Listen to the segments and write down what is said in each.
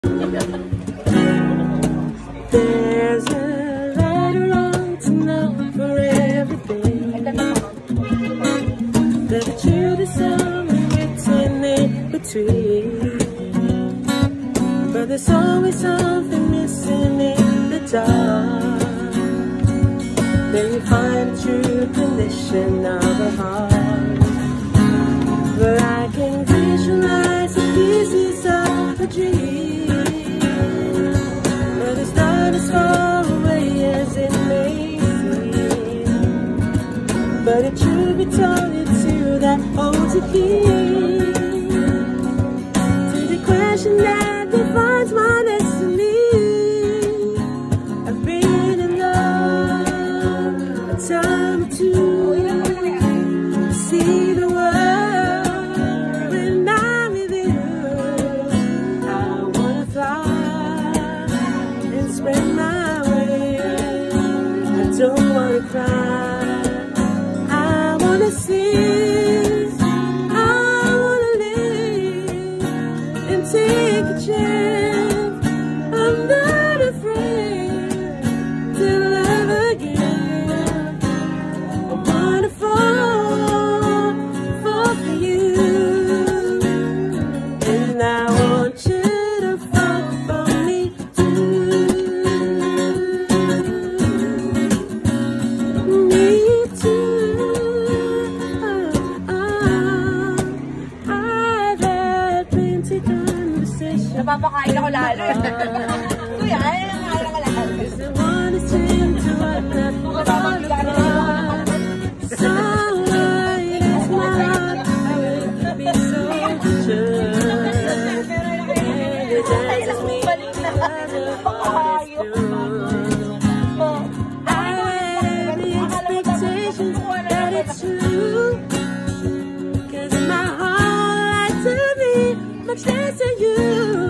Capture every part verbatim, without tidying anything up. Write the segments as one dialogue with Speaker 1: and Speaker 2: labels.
Speaker 1: There's a right or wrong to know for everything. There's a truth is somewhere written in between. But there's always something missing in the dark. Then you find the true condition of a heart. But I can visualize the pieces of a dream. But it's not as far away as it may seem. But it should be told you to that holds a key to the question that defines my destiny. I've been in love a time or two. See the world when I'm with you. I wanna fly and spread my wings. I don't wanna cry. I wanna sing. I wanna live and take a chance. I'm not afraid to love again. I wanna fall, fall for you, and I want you to fall for me too. Me too. Oh, oh. I've had plenty conversations.
Speaker 2: Napapakain ako lalo. Kuya, ay nakain ako lalo.
Speaker 1: Cause I wanna sing to what not all apart. So wide as my heart, I will be so sure. And it dances me as a heart is true. I had every expectation that it's true. Cause my heart lies to me, much less to you.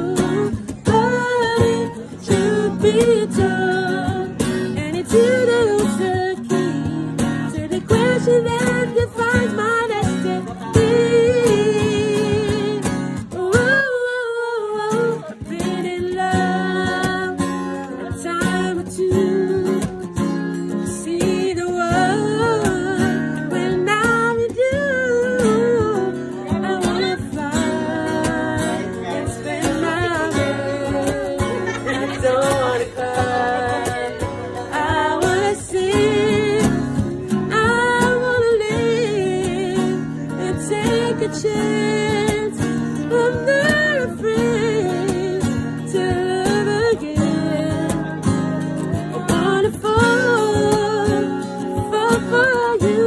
Speaker 1: But it should be told, and it's you that holds the key to the question that defines my destiny. Oh, oh, oh, I've been in love a time or two. See the world when I'm with you. I wanna fly and spend my days. I don't wanna cry. I wanna sing. I wanna live and take a chance. I'm not afraid to love again. I wanna fall, fall for you,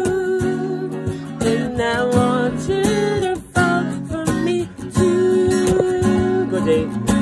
Speaker 1: and I want you to fall for me too. Go, Dave.